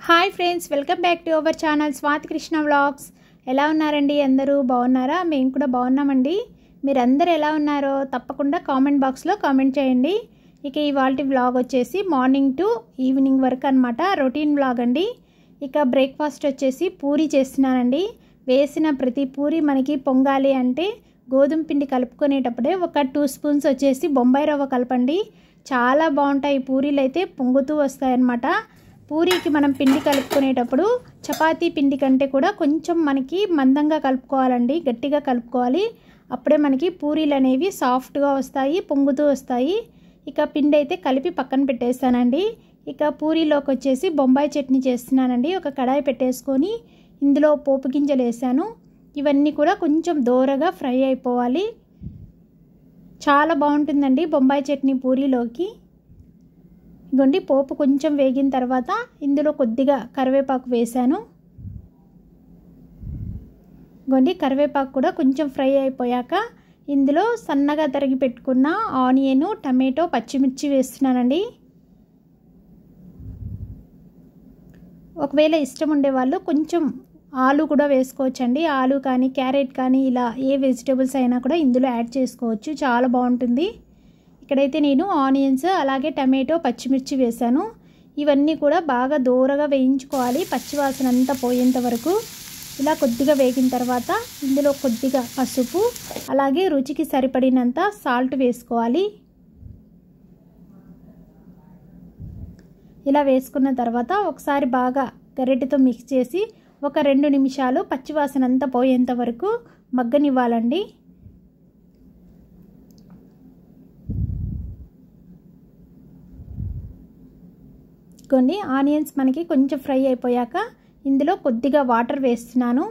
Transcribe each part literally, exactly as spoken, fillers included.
Hi friends, welcome back to our channel Swathi Krishna vlogs. ఎలా ఉన్నారండి? అందరూ బాగున్నారా? మేము కూడా బాగున్నామండి. మీరందరూ ఎలా ఉన్నారో తప్పకుండా కామెంట్ బాక్స్లో కామెంట్ చేయండి. ఇక ఇవాల్టి వ్లాగ్ వచ్చేసి మార్నింగ్ టు ఈవినింగ్ వరకు అనమాట, రొటీన్ వ్లాగ్ అండి. ఇక బ్రేక్ఫాస్ట్ వచ్చేసి పూరి చేస్తున్నానండి. వేసిన ప్రతి పూరి మనకి పొంగాలి అంటే గోధుమ పిండి కలుపుకునేటప్పుడే ఒక టూ స్పూన్స్ వచ్చేసి బొంబాయి రవ్వ కలపండి. చాలా బాగుంటాయి పూరీలు, అయితే పొంగుతూ వస్తాయన్నమాట. పూరీకి మనం పిండి కలుపుకునేటప్పుడు చపాతీ పిండి కంటే కూడా కొంచెం మనకి మందంగా కలుపుకోవాలండి, గట్టిగా కలుపుకోవాలి. అప్పుడే మనకి పూరీలు అనేవి సాఫ్ట్గా వస్తాయి, పొంగుతూ వస్తాయి. ఇక పిండి అయితే కలిపి పక్కన పెట్టేస్తానండి. ఇక పూరీలోకి వచ్చేసి బొంబాయి చట్నీ చేస్తున్నానండి. ఒక కడాయి పెట్టేసుకొని ఇందులో పోపు గింజలు వేసాను. ఇవన్నీ కూడా కొంచెం దోరగా ఫ్రై అయిపోవాలి. చాలా బాగుంటుందండి బొంబాయి చట్నీ పూరీలోకి. ఇగోండి పోపు కొంచెం వేగిన తర్వాత ఇందులో కొద్దిగా కరివేపాకు వేసాను. ఇగోండి కరివేపాకు కూడా కొంచెం ఫ్రై అయిపోయాక ఇందులో సన్నగా తరిగి పెట్టుకున్న ఆనియన్, టమాటో, పచ్చిమిర్చి వేస్తున్నానండి. ఒకవేళ ఇష్టం ఉండేవాళ్ళు కొంచెం ఆలు కూడా వేసుకోవచ్చండి. ఆలు కానీ క్యారెట్ కానీ ఇలా ఏ వెజిటేబుల్స్ అయినా కూడా ఇందులో యాడ్ చేసుకోవచ్చు, చాలా బాగుంటుంది. ఇక్కడైతే నేను ఆనియన్స్ అలాగే టమాటో, పచ్చిమిర్చి వేసాను. ఇవన్నీ కూడా బాగా దూరగా వేయించుకోవాలి, పచ్చివాసన అంతా పోయేంత వరకు. ఇలా కొద్దిగా వేగిన తర్వాత ఇందులో కొద్దిగా పసుపు అలాగే రుచికి సరిపడినంత సాల్ట్ వేసుకోవాలి. ఇలా వేసుకున్న తర్వాత ఒకసారి బాగా గరిటెతో మిక్స్ చేసి ఒక రెండు నిమిషాలు పచ్చివాసన అంతా పోయేంత వరకు మగ్గనివ్వాలండి. కొన్ని ఆనియన్స్ మనకి కొంచెం ఫ్రై అయిపోయాక ఇందులో కొద్దిగా వాటర్ వేస్తున్నాను.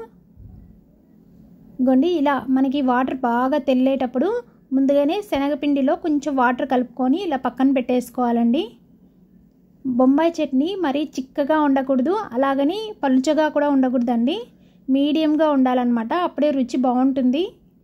గొండి ఇలా మనకి వాటర్ బాగా తెల్లేటప్పుడు ముందుగానే శనగపిండిలో కొంచెం వాటర్ కలుపుకొని ఇలా పక్కన పెట్టేసుకోవాలండి. బొంబాయి చట్నీ మరీ చిక్కగా ఉండకూడదు, అలాగని పలుచగా కూడా ఉండకూడదండి, మీడియంగా ఉండాలన్నమాట, అప్పుడే రుచి బాగుంటుంది.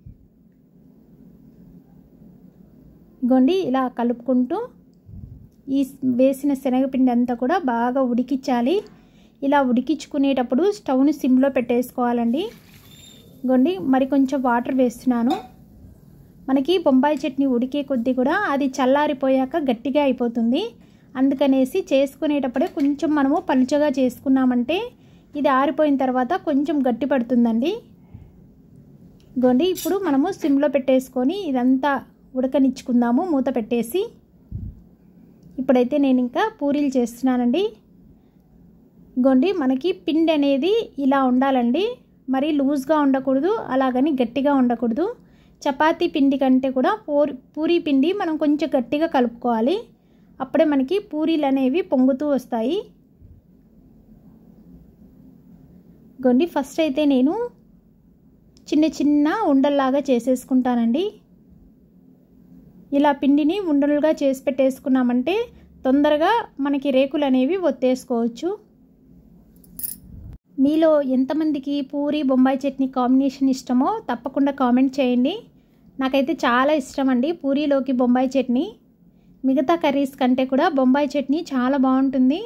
గొండి ఇలా కలుపుకుంటూ ఈ వేసిన శనగపిండి అంతా కూడా బాగా ఉడికించాలి. ఇలా ఉడికించుకునేటప్పుడు స్టవ్ని సిమ్లో పెట్టేసుకోవాలండి. గొండి మరి కొంచెం వాటర్ వేస్తున్నాను. మనకి బొంబాయి చట్నీ ఉడికే కొద్దీ కూడా అది చల్లారిపోయాక గట్టిగా అయిపోతుంది. అందుకనేసి చేసుకునేటప్పుడే కొంచెం మనము పలుచగా చేసుకున్నామంటే ఇది ఆరిపోయిన తర్వాత కొంచెం గట్టి పడుతుందండి. గొండి ఇప్పుడు మనము సిమ్లో పెట్టేసుకొని ఇదంతా ఉడకనిచ్చుకుందాము మూత పెట్టేసి. ఇప్పుడైతే నేను ఇంకా పూరీలు చేస్తున్నానండి. గొండి మనకి పిండి అనేది ఇలా ఉండాలండి, మరి లూజ్గా ఉండకూడదు, అలాగని గట్టిగా ఉండకూడదు. చపాతీ పిండి కంటే కూడా పూరి పూరీ పిండి మనం కొంచెం గట్టిగా కలుపుకోవాలి, అప్పుడే మనకి పూరీలు అనేవి పొంగుతూ వస్తాయి. గొండి ఫస్ట్ అయితే నేను చిన్న చిన్న ఉండల్లాగా చేసేసుకుంటానండి. ఇలా పిండిని ఉండలుగా చేసి పెట్టేసుకున్నామంటే తొందరగా మనకి రేకులు అనేవి ఒత్తేసుకోవచ్చు. మీలో ఎంతమందికి పూరి బొంబాయి చట్నీ కాంబినేషన్ ఇష్టమో తప్పకుండా కామెంట్ చేయండి. నాకైతే చాలా ఇష్టం అండి పూరీలోకి బొంబాయి చట్నీ. మిగతా కర్రీస్ కంటే కూడా బొంబాయి చట్నీ చాలా బాగుంటుంది.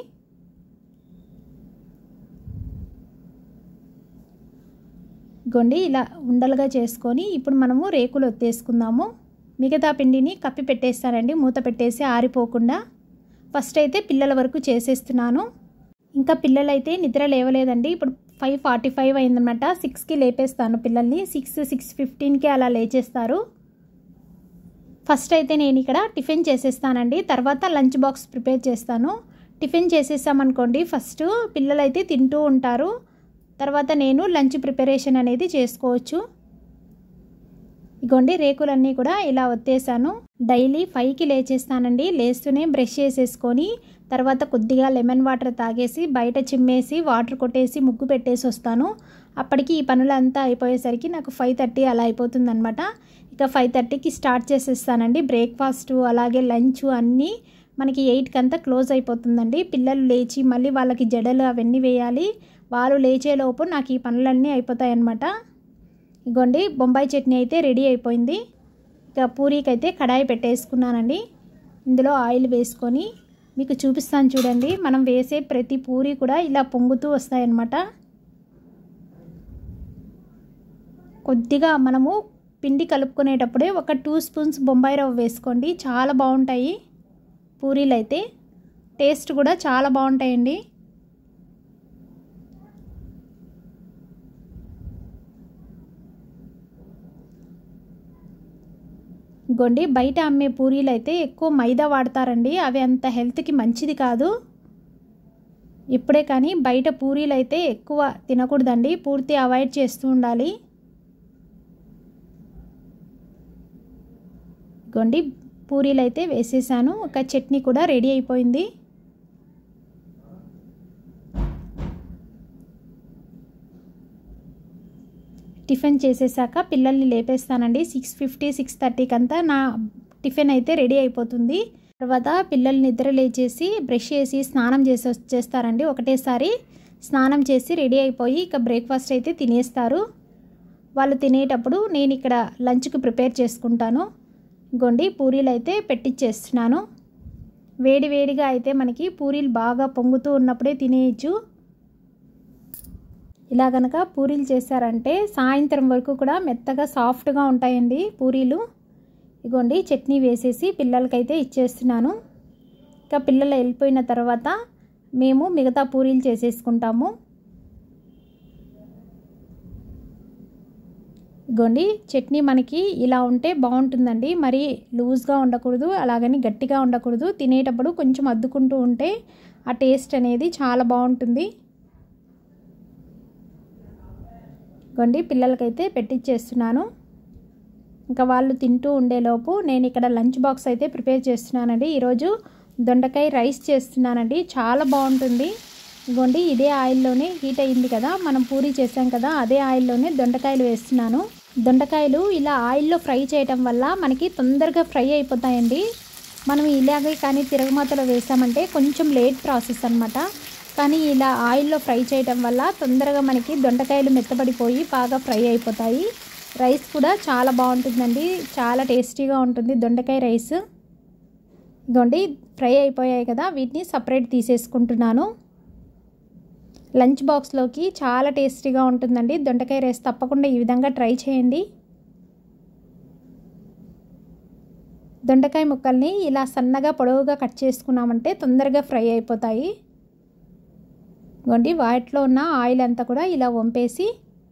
గొండి ఇలా ఉండలుగా చేసుకొని ఇప్పుడు మనము రేకులు ఒత్తేసుకుందాము. మిగతా పిండిని కప్పి పెట్టేస్తానండి మూత పెట్టేసి ఆరిపోకుండా. ఫస్ట్ అయితే పిల్లల వరకు చేసేస్తున్నాను. ఇంకా పిల్లలైతే నిద్ర లేవలేదండి. ఇప్పుడు ఫైవ్ ఫార్టీ ఫైవ్ అయిందనమాట. సిక్స్కి లేపేస్తాను పిల్లల్ని. సిక్స్ సిక్స్ ఫిఫ్టీన్కి అలా లేచేస్తారు. ఫస్ట్ అయితే నేను ఇక్కడ టిఫిన్ చేసేస్తానండి, తర్వాత లంచ్ బాక్స్ ప్రిపేర్ చేస్తాను. టిఫిన్ చేసేసామనుకోండి ఫస్ట్ పిల్లలైతే తింటూ ఉంటారు, తర్వాత నేను లంచ్ ప్రిపరేషన్ అనేది చేసుకోవచ్చు. ఇగోండి రేకులన్నీ కూడా ఇలా ఒత్తేసాను. డైలీ ఫైవ్కి లేచేస్తానండి. లేస్తూనే బ్రష్ చేసేసుకొని తర్వాత కొద్దిగా లెమన్ వాటర్ తాగేసి బయట చిమ్మేసి వాటర్ కొట్టేసి ముగ్గు పెట్టేసి వస్తాను. అప్పటికి ఈ పనులంతా అయిపోయేసరికి నాకు ఫైవ్ థర్టీ అలా అయిపోతుంది అనమాట. ఇక ఫైవ్ థర్టీకి స్టార్ట్ చేసేస్తానండి. బ్రేక్ఫాస్ట్ అలాగే లంచ్ అన్నీ మనకి ఎయిట్కి అంతా క్లోజ్ అయిపోతుందండి. పిల్లలు లేచి మళ్ళీ వాళ్ళకి జడలు అవన్నీ వేయాలి. వాళ్ళు లేచేలోపు నాకు ఈ పనులన్నీ అయిపోతాయి అన్నమాట. ఇగోండి బొంబాయి చట్నీ అయితే రెడీ అయిపోయింది. ఇక పూరీకి అయితే కడాయి పెట్టేసుకున్నానండి. ఇందులో ఆయిల్ వేసుకొని మీకు చూపిస్తాను చూడండి. మనం వేసే ప్రతి పూరి కూడా ఇలా పొంగుతూ వస్తాయన్నమాట. కొద్దిగా మనము పిండి కలుపుకునేటప్పుడే ఒక టూ స్పూన్స్ బొంబాయి రవ్వ వేసుకోండి. చాలా బాగుంటాయి పూరీలు అయితే, టేస్ట్ కూడా చాలా బాగుంటాయండి. గొండి బయట అమ్మే పూరీలు అయితే ఎక్కువ మైదా వాడతారండి. అవి అంత హెల్త్కి మంచిది కాదు. ఇప్పుడే కానీ బయట పూరీలు అయితే ఎక్కువ తినకూడదండి, పూర్తి అవాయిడ్ చేస్తూ ఉండాలి. గొండి పూరీలు అయితే వేసేసాను. ఒక చట్నీ కూడా రెడీ అయిపోయింది. టిఫిన్ చేసేసాక పిల్లల్ని లేపేస్తానండి. సిక్స్ ఫిఫ్టీ సిక్స్ థర్టీకి అంతా నా టిఫిన్ అయితే రెడీ అయిపోతుంది. తర్వాత పిల్లల్ని నిద్ర లేచేసి బ్రష్ చేసి స్నానం చేసి వచ్చేస్తారండి. ఒకటేసారి స్నానం చేసి రెడీ అయిపోయి ఇక బ్రేక్ఫాస్ట్ అయితే తినేస్తారు. వాళ్ళు తినేటప్పుడు నేను ఇక్కడ లంచ్కి ప్రిపేర్ చేసుకుంటాను. గొండి పూరీలు అయితే పెట్టిచ్చేస్తున్నాను. వేడి వేడిగా అయితే మనకి పూరీలు బాగా పొంగుతూ ఉన్నప్పుడే తినేయచ్చు. ఇలా కనుక పూరీలు చేశారంటే సాయంత్రం వరకు కూడా మెత్తగా సాఫ్ట్గా ఉంటాయండి పూరీలు. ఇగోండి చట్నీ వేసేసి పిల్లలకైతే ఇచ్చేస్తున్నాను. ఇంకా పిల్లలు వెళ్ళిపోయిన తర్వాత మేము మిగతా పూరీలు చేసేసుకుంటాము. ఇగోండి చట్నీ మనకి ఇలా ఉంటే బాగుంటుందండి. మరి లూజ్గా ఉండకూడదు, అలాగని గట్టిగా ఉండకూడదు. తినేటప్పుడు కొంచెం అద్దుకుంటూ ఉంటే ఆ టేస్ట్ అనేది చాలా బాగుంటుంది. ఇగోండి పిల్లలకైతే పెట్టిచ్చేస్తున్నాను. ఇంకా వాళ్ళు తింటూ ఉండేలోపు నేను ఇక్కడ లంచ్ బాక్స్ అయితే ప్రిపేర్ చేస్తున్నానండి. ఈరోజు దొండకాయ రైస్ చేస్తున్నానండి. చాలా బాగుంటుంది. ఇగోండి ఇదే ఆయిల్లోనే హీట్ అయ్యింది కదా, మనం పూరీ చేసాం కదా, అదే ఆయిల్లోనే దొండకాయలు వేస్తున్నాను. దొండకాయలు ఇలా ఆయిల్లో ఫ్రై చేయటం వల్ల మనకి తొందరగా ఫ్రై అయిపోతాయండి. మనం ఇలాగే కానీ తిరగమాతలో వేసామంటే కొంచెం లేట్ ప్రాసెస్ అనమాట. కానీ ఇలా ఆయిల్లో ఫ్రై చేయటం వల్ల తొందరగా మనకి దొండకాయలు మెత్తబడిపోయి బాగా ఫ్రై అయిపోతాయి. రైస్ కూడా చాలా బాగుంటుందండి, చాలా టేస్టీగా ఉంటుంది దొండకాయ రైస్. ఇదిగోండి ఫ్రై అయిపోయాయి కదా, వీటిని సపరేట్ తీసేసుకుంటున్నాను. లంచ్ బాక్స్లోకి చాలా టేస్టీగా ఉంటుందండి దొండకాయ రైస్. తప్పకుండా ఈ విధంగా ట్రై చేయండి. దొండకాయ ముక్కల్ని ఇలా సన్నగా పొడవుగా కట్ చేసుకున్నామంటే తొందరగా ఫ్రై అయిపోతాయి. ఇదిగోండి వాటిలో ఉన్న ఆయిల్ అంతా కూడా ఇలా వంపేసి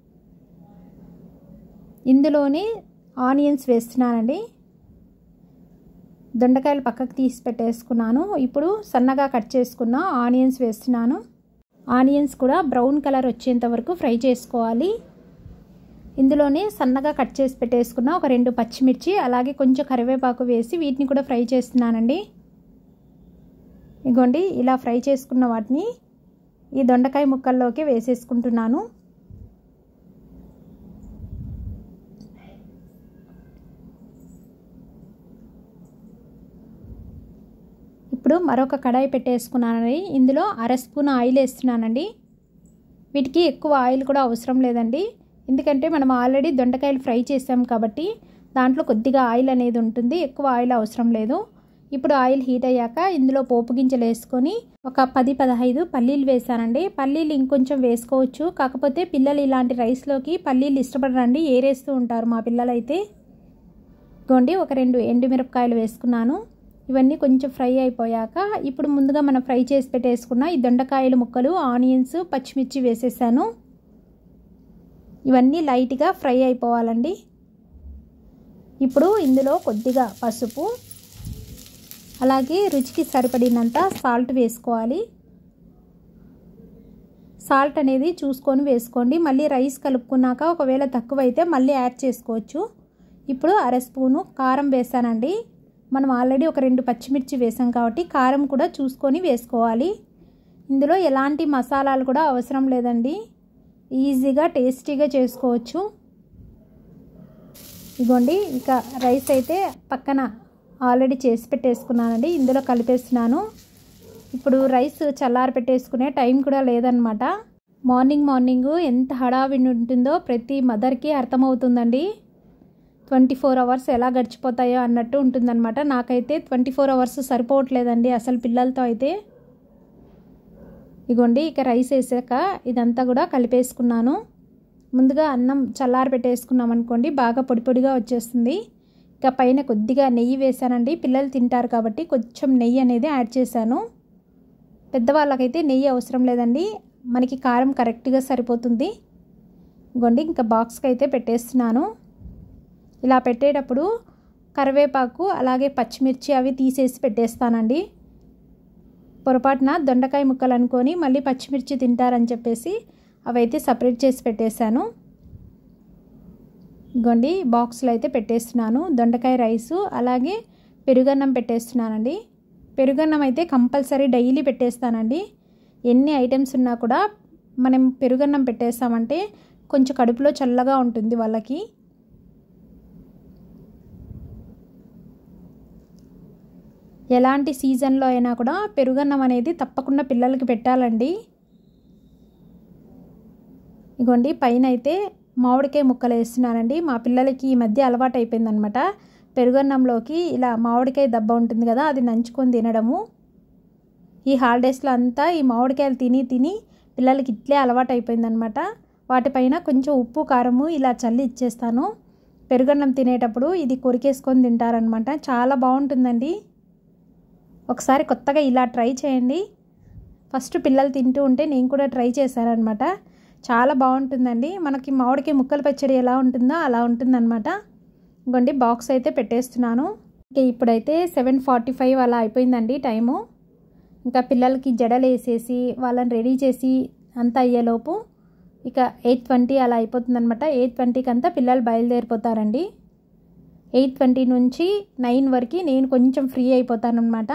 ఇందులోనే ఆనియన్స్ వేస్తున్నానండి. దొండకాయలు పక్కకు తీసి పెట్టేసుకున్నాను. ఇప్పుడు సన్నగా కట్ చేసుకున్న ఆనియన్స్ వేస్తున్నాను. ఆనియన్స్ కూడా బ్రౌన్ కలర్ వచ్చేంత వరకు ఫ్రై చేసుకోవాలి. ఇందులోనే సన్నగా కట్ చేసి పెట్టేసుకున్న ఒక రెండు పచ్చిమిర్చి, అలాగే కొంచెం కరివేపాకు వేసి వీటిని కూడా ఫ్రై చేస్తున్నానండి. ఇదిగోండి ఇలా ఫ్రై చేసుకున్న వాటిని ఈ దొండకాయ ముక్కల్లోకి వేసేసుకుంటున్నాను. ఇప్పుడు మరొక కడాయి పెట్టేసుకున్నానండి. ఇందులో అర స్పూన్ ఆయిల్ వేస్తున్నానండి. వీటికి ఎక్కువ ఆయిల్ కూడా అవసరం లేదండి, ఎందుకంటే మనం ఆల్రెడీ దొండకాయలు ఫ్రై చేసాం కాబట్టి దాంట్లో కొద్దిగా ఆయిల్ అనేది ఉంటుంది, ఎక్కువ ఆయిల్ అవసరం లేదు. ఇప్పుడు ఆయిల్ హీట్ అయ్యాక ఇందులో పోపు గింజలు వేసుకొని ఒక పది పదహైదు పల్లీలు వేసానండి. పల్లీలు ఇంకొంచెం వేసుకోవచ్చు, కాకపోతే పిల్లలు ఇలాంటి రైస్లోకి పల్లీలు ఇష్టపడరండి, ఏరేస్తూ ఉంటారు మా పిల్లలైతే. గోండి ఒక రెండు ఎండుమిరపకాయలు వేసుకున్నాను. ఇవన్నీ కొంచెం ఫ్రై అయిపోయాక ఇప్పుడు ముందుగా మనం ఫ్రై చేసి పెట్టేసుకున్న ఈ దొండకాయల ముక్కలు, ఆనియన్స్, పచ్చిమిర్చి వేసేసాను. ఇవన్నీ లైట్గా ఫ్రై అయిపోవాలండి. ఇప్పుడు ఇందులో కొద్దిగా పసుపు, అలాగే రుచికి సరిపడినంత సాల్ట్ వేసుకోవాలి. సాల్ట్ అనేది చూసుకొని వేసుకోండి. మళ్ళీ రైస్ కలుపుకున్నాక ఒకవేళ తక్కువైతే మళ్ళీ యాడ్ చేసుకోవచ్చు. ఇప్పుడు అర స్పూను కారం వేసానండి. మనం ఆల్రెడీ ఒక రెండు పచ్చిమిర్చి వేసాం కాబట్టి కారం కూడా చూసుకొని వేసుకోవాలి. ఇందులో ఎలాంటి మసాలాలు కూడా అవసరం లేదండి, ఈజీగా టేస్టీగా చేసుకోవచ్చు. ఇదిగోండి ఇక రైస్ అయితే పక్కన ఆల్రెడీ చేసి పెట్టేసుకున్నానండి, ఇందులో కలిపేస్తున్నాను. ఇప్పుడు రైస్ చల్లారి పెట్టేసుకునే టైం కూడా లేదనమాట. మార్నింగ్ మార్నింగ్ ఎంత హడావిడి ఉంటుందో ప్రతి మదర్కి అర్థమవుతుందండి. ట్వంటీ ఫోర్ అవర్స్ ఎలా గడిచిపోతాయో అన్నట్టు ఉంటుందన్నమాట. నాకైతే ట్వంటీ ఫోర్ అవర్స్ సరిపోవట్లేదండి అసలు పిల్లలతో అయితే. ఇగోండి ఇక రైస్ వేసాక ఇదంతా కూడా కలిపేసుకున్నాను. ముందుగా అన్నం చల్లారి పెట్టేసుకున్నాం అనుకోండి బాగా పొడి పొడిగా వచ్చేస్తుంది. ఇక పైన కొద్దిగా నెయ్యి వేసానండి, పిల్లలు తింటారు కాబట్టి కొంచెం నెయ్యి అనేది యాడ్ చేశాను. పెద్దవాళ్ళకైతే నెయ్యి అవసరం లేదండి, మనకి కారం కరెక్ట్గా సరిపోతుంది. ఇగోండి ఇంకా బాక్స్కి అయితే పెట్టేస్తున్నాను. ఇలా పెట్టేటప్పుడు కరివేపాకు అలాగే పచ్చిమిర్చి అవి తీసేసి పెట్టేస్తానండి. పొరపాటున దొండకాయ ముక్కలు అనుకొని మళ్ళీ పచ్చిమిర్చి తింటారని చెప్పేసి అవైతే సపరేట్ చేసి పెట్టేశాను. ఇగోండి బాక్స్లో అయితే పెట్టేస్తున్నాను. దొండకాయ రైసు అలాగే పెరుగన్నం పెట్టేస్తున్నానండి. పెరుగన్నం అయితే కంపల్సరీ డైలీ పెట్టేస్తానండి. ఎన్ని ఐటమ్స్ ఉన్నా కూడా మనం పెరుగన్నం పెట్టేస్తామంటే కొంచెం కడుపులో చల్లగా ఉంటుంది వాళ్ళకి. ఎలాంటి సీజన్లో అయినా కూడా పెరుగన్నం అనేది తప్పకుండా పిల్లలకి పెట్టాలండి. ఇగోండి పైన అయితే మామిడికాయ ముక్కలు వేస్తున్నానండి. మా పిల్లలకి ఈ మధ్య అలవాటు అయిపోయిందనమాట. పెరుగన్నంలోకి ఇలా మామిడికాయ దెబ్బ ఉంటుంది కదా, అది నంచుకొని తినడము. ఈ హాలిడేస్లో అంతా ఈ మామిడికాయలు తిని తిని పిల్లలకి ఇట్లే అలవాటు అయిపోయిందనమాట. వాటిపైన కొంచెం ఉప్పు కారము ఇలా చల్లి ఇచ్చేస్తాను. పెరుగన్నం తినేటప్పుడు ఇది కొరికేసుకొని తింటారనమాట. చాలా బాగుంటుందండి. ఒకసారి కొత్తగా ఇలా ట్రై చేయండి. ఫస్ట్ పిల్లలు తింటూ ఉంటే నేను కూడా ట్రై చేశానమాట. చాలా బాగుంటుందండి. మనకి మామిడికాయ ముక్కల పచ్చడి ఎలా ఉంటుందో అలా ఉంటుందన్నమాట. ఇంకోండి బాక్స్ అయితే పెట్టేస్తున్నాను. ఇంకా ఇప్పుడైతే సెవెన్ ఫార్టీ ఫైవ్ అలా అయిపోయిందండి టైము. ఇంకా పిల్లలకి జడలు వేసేసి వాళ్ళని రెడీ చేసి అంతా అయ్యేలోపు ఇక ఎయిట్ ట్వంటీ అలా అయిపోతుందనమాట. ఎయిట్ ట్వంటీకి అంతా పిల్లలు బయలుదేరిపోతారండి. ఎయిట్ ట్వంటీ నుంచి నైన్ వరకు నేను కొంచెం ఫ్రీ అయిపోతానమాట.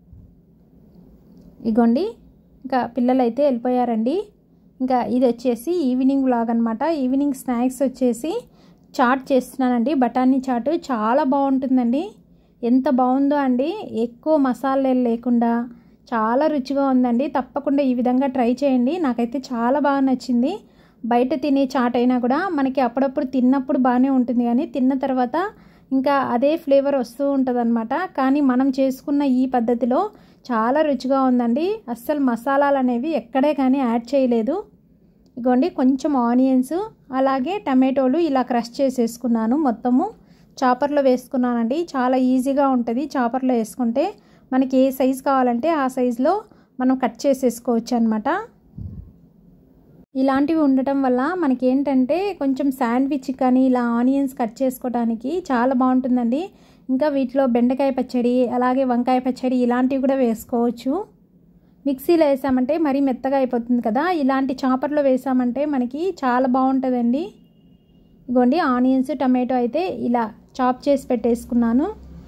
ఇగోండి ఇంకా పిల్లలు అయితే వెళ్ళిపోయారండి. ఇంకా ఇది వచ్చేసి ఈవినింగ్ వ్లాగ్ అనమాట. ఈవినింగ్ స్నాక్స్ వచ్చేసి చాట్ చేస్తున్నానండి. బఠానీ చాట్ చాలా బాగుంటుందండి. ఎంత బాగుందో అండి, ఎక్కువ మసాలాలు లేకుండా చాలా రుచిగా ఉందండి. తప్పకుండా ఈ విధంగా ట్రై చేయండి. నాకైతే చాలా బాగా నచ్చింది. బయట తినే చాట్ అయినా కూడా మనకి అప్పుడప్పుడు తిన్నప్పుడు బాగానే ఉంటుంది, కానీ తిన్న తర్వాత ఇంకా అదే ఫ్లేవర్ వస్తూ ఉంటుందన్నమాట. కానీ మనం చేసుకున్న ఈ పద్ధతిలో చాలా రుచిగా ఉందండి. అస్సలు మసాలాలు అనేవి ఎక్కడే కానీ యాడ్ చేయలేదు. ఇగోండి కొంచెం ఆనియన్స్ అలాగే టమాటోలు ఇలా క్రష్ చేసేసుకున్నాను. మొత్తము చాపర్లో వేసుకున్నానండి. చాలా ఈజీగా ఉంటుంది చాపర్లో వేసుకుంటే. మనకి ఏ సైజు కావాలంటే ఆ సైజులో మనం కట్ చేసేసుకోవచ్చు అనమాట. ఇలాంటివి ఉండటం వల్ల మనకి ఏంటంటే కొంచెం శాండ్విచ్ కానీ ఇలా ఆనియన్స్ కట్ చేసుకోవడానికి చాలా బాగుంటుందండి. ఇంకా వీటిలో బెండకాయ పచ్చడి అలాగే వంకాయ పచ్చడి ఇలాంటివి కూడా వేసుకోవచ్చు. మిక్సీలో వేసామంటే మరీ మెత్తగా అయిపోతుంది కదా, ఇలాంటి చాపర్లో వేసామంటే మనకి చాలా బాగుంటుందండి. ఇగోండి ఆనియన్స్ టమాటో అయితే ఇలా చాప్ చేసి పెట్టేసుకున్నాను.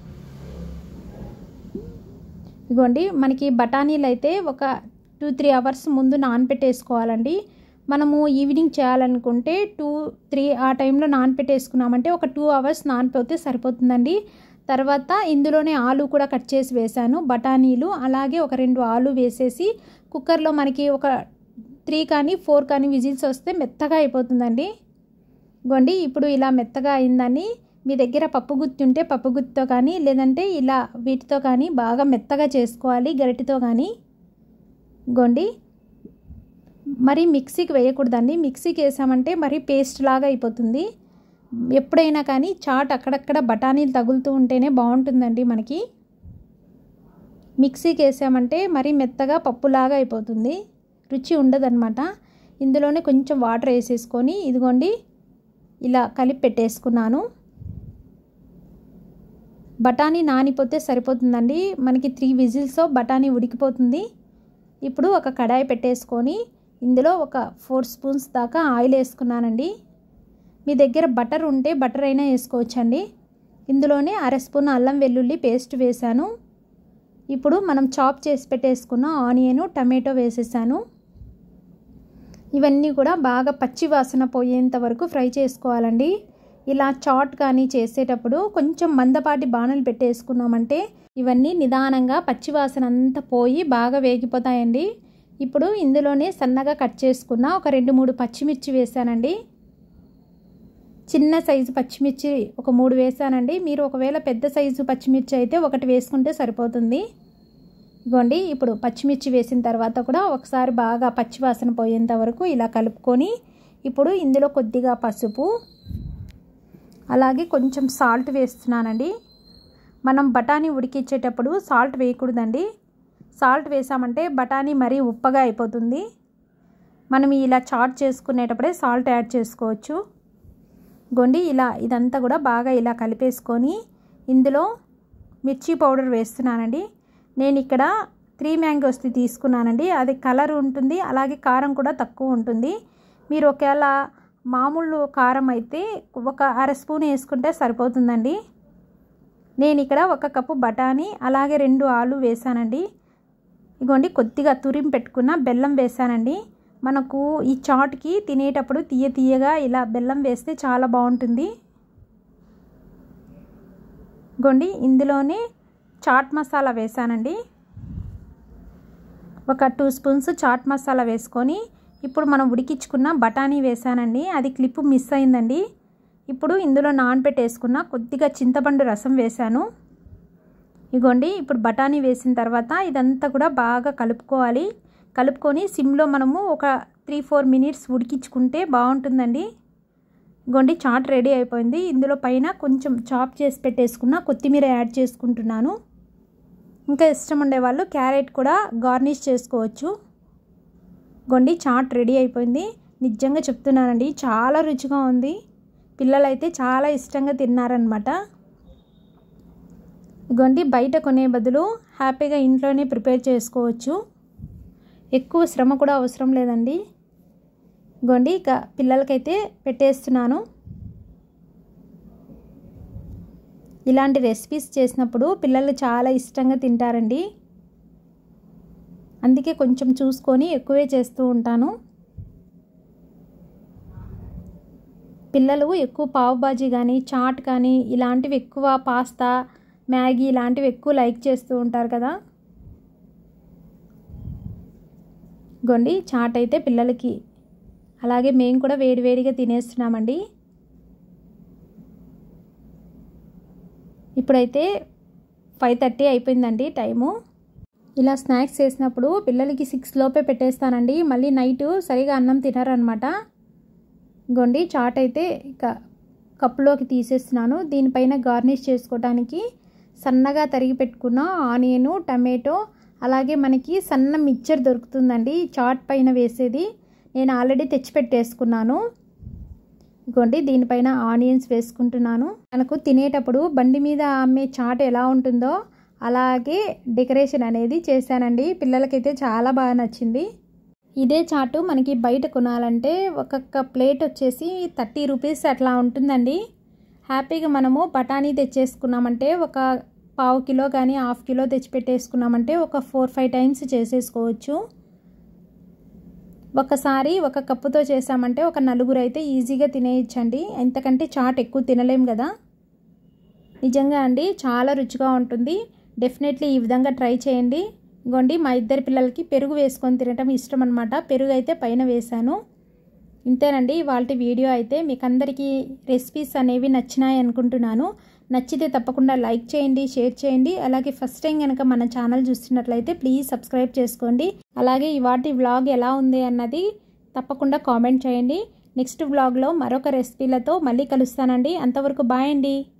ఇగోండి మనకి బఠానీలు అయితే ఒక టూ త్రీ అవర్స్ ముందు నానపెట్టేసుకోవాలండి. మనము ఈవినింగ్ చేయాలనుకుంటే టూ త్రీ ఆ టైంలో నానపెట్టేసుకున్నామంటే ఒక టూ అవర్స్ నానిపోతే సరిపోతుందండి. తర్వాత ఇందులోనే ఆలు కూడా కట్ చేసి వేసాను. బఠానీలు అలాగే ఒక రెండు ఆలు వేసేసి కుక్కర్లో మనకి ఒక త్రీ కానీ ఫోర్ కానీ విజిల్స్ వస్తే మెత్తగా అయిపోతుందండి. గోండి ఇప్పుడు ఇలా మెత్తగా అయిందని మీ దగ్గర పప్పు గుత్తి ఉంటే పప్పు గుత్తితో కానీ లేదంటే ఇలా వీటితో కానీ బాగా మెత్తగా చేసుకోవాలి గరిటెతో కానీ. గోండి మరి మిక్సీకి వేయకూడదండి. మిక్సీకి వేసామంటే మరి పేస్ట్ లాగా అయిపోతుంది. ఎప్పుడైనా కానీ చాట్ అక్కడక్కడ బఠానీలు తగులుతూ ఉంటేనే బాగుంటుందండి మనకి. మిక్సీకి వేసామంటే మరి మెత్తగా పప్పులాగా అయిపోతుంది, రుచి ఉండదన్నమాట. ఇందులోనే కొంచెం వాటర్ వేసేసుకొని ఇదిగోండి ఇలా కలిపి పెట్టేసుకున్నాను. బఠానీ నానిపోతే సరిపోతుందండి. మనకి త్రీ విజిల్స్తో బఠానీ ఉడికిపోతుంది. ఇప్పుడు ఒక కడాయి పెట్టేసుకొని ఇందులో ఒక ఫోర్ స్పూన్స్ దాకా ఆయిల్ వేసుకున్నానండి. మీ దగ్గర బటర్ ఉంటే బటర్ అయినా వేసుకోవచ్చండి. ఇందులోనే అర స్పూన్ అల్లం వెల్లుల్లి పేస్ట్ వేసాను. ఇప్పుడు మనం చాప్ చేసి పెట్టేసుకున్న ఆనియన్ టమాటో వేసేసాను. ఇవన్నీ కూడా బాగా పచ్చి వాసన పోయేంత వరకు ఫ్రై చేసుకోవాలండి. ఇలా చాట్ కానీ చేసేటప్పుడు కొంచెం మందపాటి బాణలు పెట్టేసుకున్నామంటే ఇవన్నీ నిదానంగా పచ్చి వాసన అంతా పోయి బాగా వేగిపోతాయండి. ఇప్పుడు ఇందులోనే సన్నగా కట్ చేసుకున్న ఒక రెండు మూడు పచ్చిమిర్చి వేసానండి. చిన్న సైజు పచ్చిమిర్చి ఒక మూడు వేసానండి. మీరు ఒకవేళ పెద్ద సైజు పచ్చిమిర్చి అయితే ఒకటి వేసుకుంటే సరిపోతుంది. ఇగోండి ఇప్పుడు పచ్చిమిర్చి వేసిన తర్వాత కూడా ఒకసారి బాగా పచ్చివాసన పోయేంత వరకు ఇలా కలుపుకొని ఇప్పుడు ఇందులో కొద్దిగా పసుపు అలాగే కొంచెం సాల్ట్ వేస్తున్నానండి. మనం బఠానీ ఉడికించేటప్పుడు సాల్ట్ వేయకూడదండి. సాల్ట్ వేసామంటే బఠానీ మరీ ఉప్పగా అయిపోతుంది. మనం ఇలా చాట్ చేసుకునేటప్పుడే సాల్ట్ యాడ్ చేసుకోవచ్చు. గొండి ఇలా ఇదంతా కూడా బాగా ఇలా కలిపేసుకొని ఇందులో మిర్చి పౌడర్ వేస్తున్నానండి. నేను ఇక్కడ త్రీ మ్యాంగోస్ది తీసుకున్నానండి. అది కలర్ ఉంటుంది, అలాగే కారం కూడా తక్కువ ఉంటుంది. మీరు ఒకవేళ మామూలు కారం అయితే ఒక అర స్పూన్ వేసుకుంటే సరిపోతుందండి. నేను ఇక్కడ ఒక కప్పు బఠానీ అలాగే రెండు ఆలు వేసానండి. ఇగోండి కొద్దిగా తురిమి పెట్టుకున్న బెల్లం వేసానండి. మనకు ఈ చాట్కి తినేటప్పుడు తీయ తీయగా ఇలా బెల్లం వేస్తే చాలా బాగుంటుంది. ఇగోండి ఇందులోనే చాట్ మసాలా వేసానండి. ఒక టూ స్పూన్స్ చాట్ మసాలా వేసుకొని ఇప్పుడు మనం ఉడికించుకున్న బఠానీ వేసానండి. అది క్లిప్ మిస్ అయిందండి. ఇప్పుడు ఇందులో నానబెట్టేసుకున్న కొద్దిగా చింతపండు రసం వేసాను. ఇగోండి ఇప్పుడు బఠానీ వేసిన తర్వాత ఇదంతా కూడా బాగా కలుపుకోవాలి. కలుపుకొని సిమ్లో మనము ఒక త్రీ ఫోర్ మినిట్స్ ఉడికించుకుంటే బాగుంటుందండి. ఇగోండి చాట్ రెడీ అయిపోయింది. ఇందులో పైన కొంచెం చాప్ చేసి పెట్టేసుకున్న కొత్తిమీర యాడ్ చేసుకుంటున్నాను. ఇంకా ఇష్టం ఉండేవాళ్ళు క్యారెట్ కూడా గార్నిష్ చేసుకోవచ్చు. ఇగోండి చాట్ రెడీ అయిపోయింది. నిజంగా చెప్తున్నానండి, చాలా రుచిగా ఉంది. పిల్లలైతే చాలా ఇష్టంగా తిన్నారనమాట. ఇగోండి బయట కొనే బదులు హ్యాపీగా ఇంట్లోనే ప్రిపేర్ చేసుకోవచ్చు. ఎక్కువ శ్రమ కూడా అవసరం లేదండి. ఇగోండి ఇక పిల్లలకైతే పెట్టేస్తున్నాను. ఇలాంటి రెసిపీస్ చేసినప్పుడు పిల్లలు చాలా ఇష్టంగా తింటారండి. అందుకే కొంచెం చూసుకొని ఎక్కువే చేస్తూ ఉంటాను. పిల్లలు ఎక్కువ పావ్ బాజీ కానీ చాట్ కానీ ఇలాంటివి ఎక్కువ పాస్తా మ్యాగీ ఇలాంటివి ఎక్కువ లైక్ చేస్తూ ఉంటారు కదా. గొండి చాట్ అయితే పిల్లలకి అలాగే మేము కూడా వేడివేడిగా తినేస్తున్నామండి. ఇప్పుడైతే ఫైవ్ థర్టీ అయిపోయిందండి టైము. ఇలా స్నాక్స్ చేసినప్పుడు పిల్లలకి సిక్స్ లోపే పెట్టేస్తానండి. మళ్ళీ నైట్ సరిగా అన్నం తినరనమాట. గొండి చాట్ అయితే ఇక కప్పులోకి తీసేస్తున్నాను. దీనిపైన గార్నిష్ చేసుకోవడానికి సన్నగా తరిగి పెట్టుకున్న ఆనియను టమాటో అలాగే మనకి సన్న మిక్చర్ దొరుకుతుందండి చాట్ పైన వేసేది. నేను ఆల్రెడీ తెచ్చిపెట్టేసుకున్నాను. ఇగోండి దీనిపైన ఆనియన్స్ వేసుకుంటున్నాను. మనకు తినేటప్పుడు బండి మీద అమ్మే చాట్ ఎలా ఉంటుందో అలాగే డెకరేషన్ అనేది చేశానండి. పిల్లలకైతే చాలా బాగా నచ్చింది. ఇదే చాటు మనకి బయట కొనాలంటే ఒక్కొక్క ప్లేట్ వచ్చేసి థర్టీ రూపీస్ అట్లా ఉంటుందండి. హ్యాపీగా మనము బఠానీ తెచ్చేసుకున్నామంటే ఒక పావు కిలో కానీ హాఫ్ కిలో తెచ్చిపెట్టేసుకున్నామంటే ఒక ఫోర్ ఫైవ్ టైమ్స్ చేసేసుకోవచ్చు. ఒకసారి ఒక కప్పుతో చేసామంటే ఒక నలుగురు అయితే ఈజీగా తినేయచ్చండి. ఎంతకంటే చాట్ ఎక్కువ తినలేం కదా. నిజంగా అండి చాలా రుచిగా ఉంటుంది. డెఫినెట్లీ ఈ విధంగా ట్రై చేయండి. ఇగోండి మా ఇద్దరు పిల్లలకి పెరుగు వేసుకొని తినటం ఇష్టం అనమాట. పెరుగు అయితే పైన వేశాను. ఇంతేనండి ఇవాల్టి వీడియో అయితే. మీకు అందరికీ రెసిపీస్ అనేవి నచ్చినాయి అనుకుంటున్నాను. నచ్చితే తప్పకుండా లైక్ చేయండి, షేర్ చేయండి. అలాగే ఫస్ట్ టైం కనుక మన ఛానల్ చూస్తున్నట్లయితే ప్లీజ్ సబ్స్క్రైబ్ చేసుకోండి. అలాగే ఇవాటి వ్లాగ్ ఎలా ఉంది అన్నది తప్పకుండా కామెంట్ చేయండి. నెక్స్ట్ వ్లాగ్లో మరొక రెసిపీలతో మళ్ళీ కలుస్తానండి. అంతవరకు బాయ్ అండి.